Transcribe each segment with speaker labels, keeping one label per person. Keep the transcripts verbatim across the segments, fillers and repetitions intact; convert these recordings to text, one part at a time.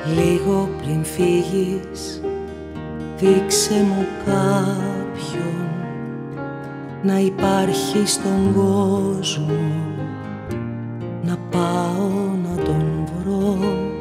Speaker 1: Λίγο πριν φύγεις, δείξε μου κάποιον να υπάρχει στον κόσμο, να πάω να τον βρω.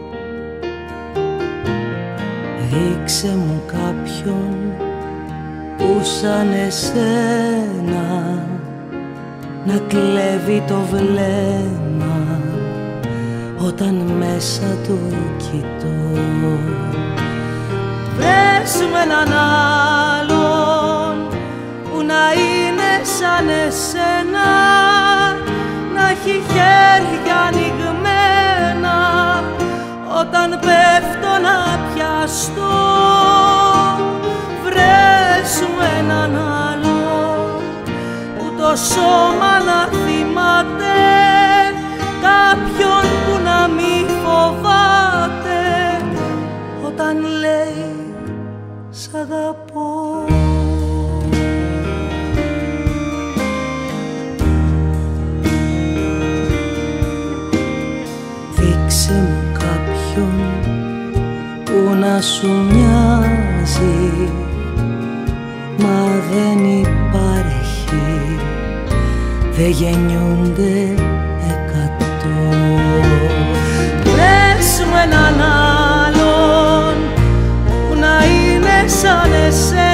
Speaker 1: Δείξε μου κάποιον που σαν εσένα να κλέβει το βλέμμα όταν μέσα του κοιτώ. Βρες μου έναν άλλον που να είναι σαν εσένα, να έχει χέρια ανοιγμένα όταν πέφτω να πιαστώ. Βρες μου έναν άλλον που το σώμα να θυμάται, κάποιον που να μη φοβάται όταν λέει σ' αγαπώ. Δείξε μου κάποιον που να σου μοιάζει, μα δεν υπάρχει, δεν γεννιούνται εκατό. Βρες μου έναν άλλον που να είναι σαν εσένα,